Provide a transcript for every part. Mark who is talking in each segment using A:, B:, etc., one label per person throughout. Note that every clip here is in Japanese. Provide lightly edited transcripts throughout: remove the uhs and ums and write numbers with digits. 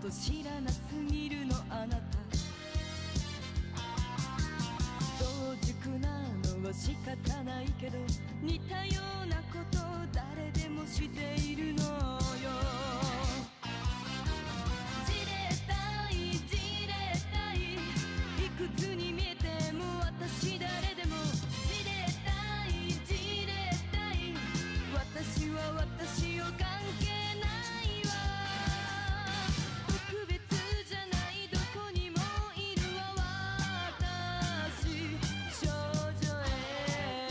A: と知らなすぎるのあなた。早熟なのは仕方ないけど、似たようなこと誰でもしているのよ。じれったいじれったい、いくつに見えても私誰でも。じれったいじれったい、私は私を関係ないわ。特別じゃないどこにもいるわ私、少女 A。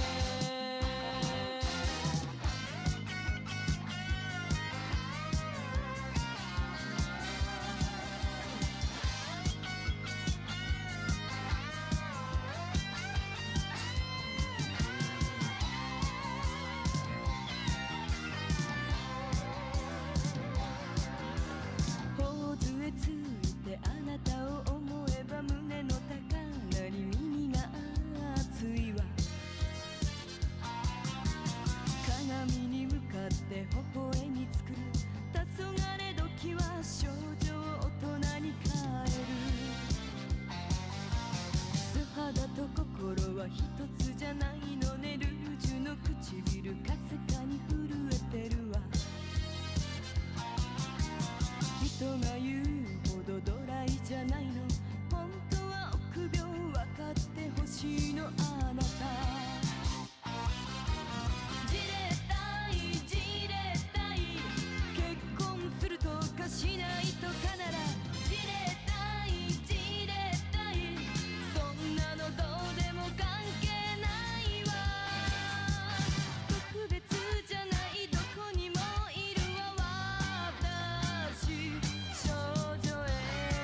A: 頬杖ついてあなたを思えば胸の高鳴り耳が熱いわ。鏡に向かって微笑み作る黄昏時は少女を大人に変える。素肌と心は一つじゃないのね。ルージュの唇かすかに震えてるわ。人が言うほどドライじゃないの、本当は臆病分かってほしいのあなた。じれったいじれったい、結婚するとかしないとかなら。じれったいじれったい、そんなのどうでも関係ないわ。特別じゃないどこにもいるわ私、少女 A。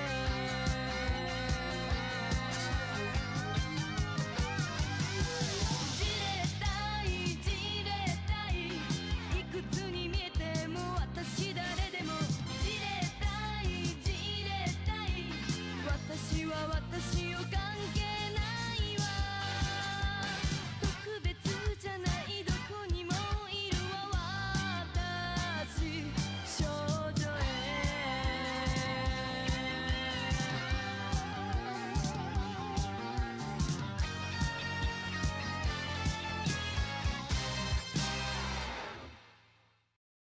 A: じれったいじれったい、いくつに見えても私誰でも。じれったいじれったい、私は私を関係